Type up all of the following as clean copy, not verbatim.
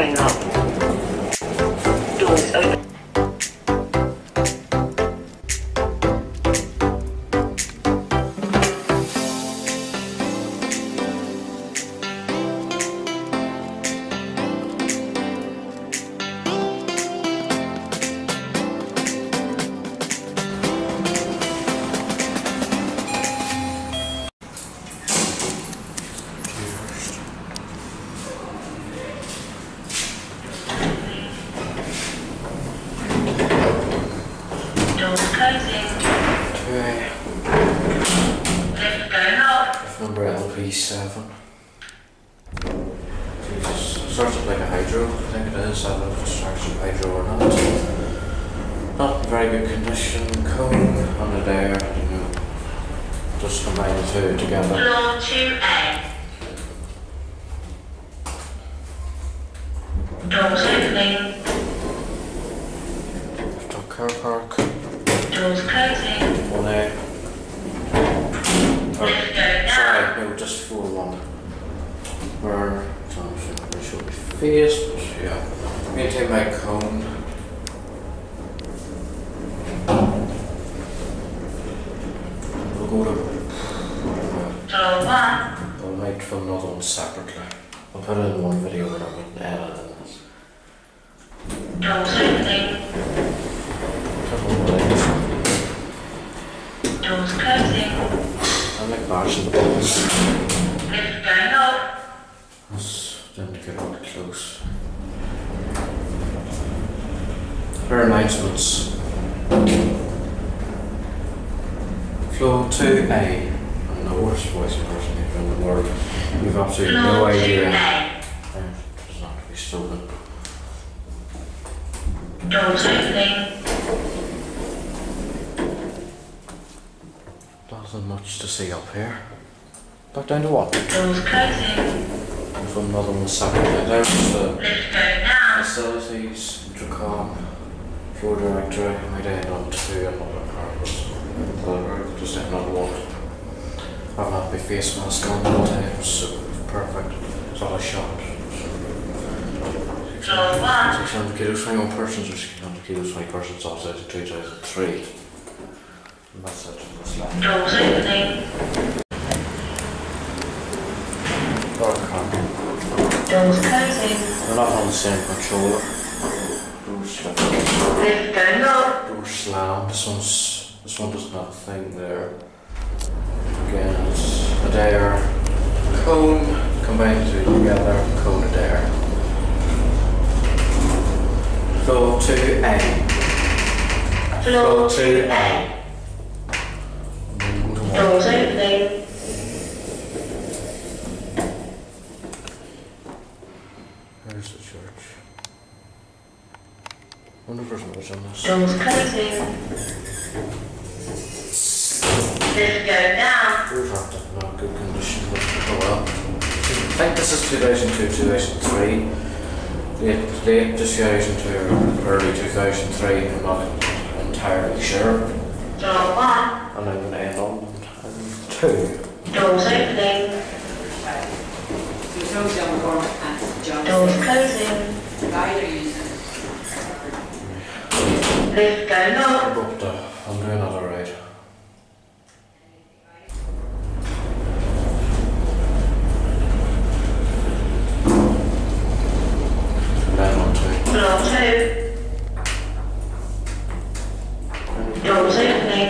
going up. Doors open. Number LP7. Jesus, starts up like a hydro. I think it is. I don't know if it starts with hydro or not. Not in very good condition. KONE and Adair, you know, just combine the two together. Floor 2A. Doors opening. Stock car park. Doors closing. 1A. Lift going down. Sorry, no, just 4-1. Where, I'm not sure we face, but yeah. Maintain my KONE. We'll go to. Floor 1. I might film another one separately. I'll put it in one video when I'm editing this. Doors opening. Doors closing. I like bashing the balls. Lift going up. That's them to get really close. Her announcements. Floor 2A. I'm the worst voice person in the world. You've absolutely no idea. It's not to be stolen. Doors opening. Nothing much to see up here. Back down to what? Doors closing. From another one separately. There's the Lift going down. facilities, intercom, floor directory. I might end on 2 and another purpose. Just another one. I haven't had my face mask on all the time, so perfect. It's all a shot. Floor 1. 600 kilos, 21 persons or 600 kilos, 20 persons outside of 2003. And that's it. That's left. Doors opening. Dark car. Doors closing. They're not on the same controller. Doors slam. Lift going up. Door slam. This one doesn't have a thing there. Again, it's Adair, KONE, combined the two together, KONE Adair. Floor 2A. Floor 2A. Doors opening. There's the church. I wonder if there's much on this. Doors closing. Lift going down. Doors aren't in not good condition, but oh well. I think this is 2002-2003. Late 2000 to early 2003, I'm not entirely sure. Door 1. And I'm going to end on 2. Doors opening. Doors closing. Lift going up. But I'm doing that alright. Then on 2. Floor 2. Doors opening.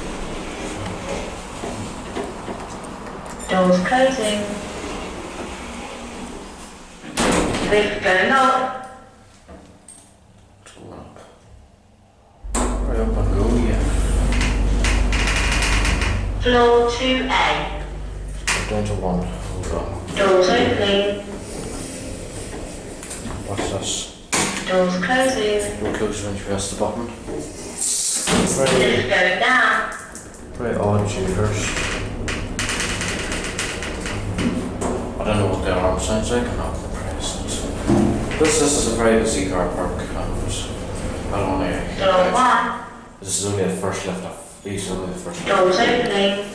Doors closing. Lift going up. Right up and go, yeah. Floor 2A. Down to 1. Hold on. Doors opening. What's this? Doors closing. We'll close when you press the button. Lift going down. Very odd jitters. I don't know what the alarm sounds like, I'm not going to press it. This is a very busy car park, and I don't want to. Door 1. This is only the first lift off. These are only the first lift. Doors opening.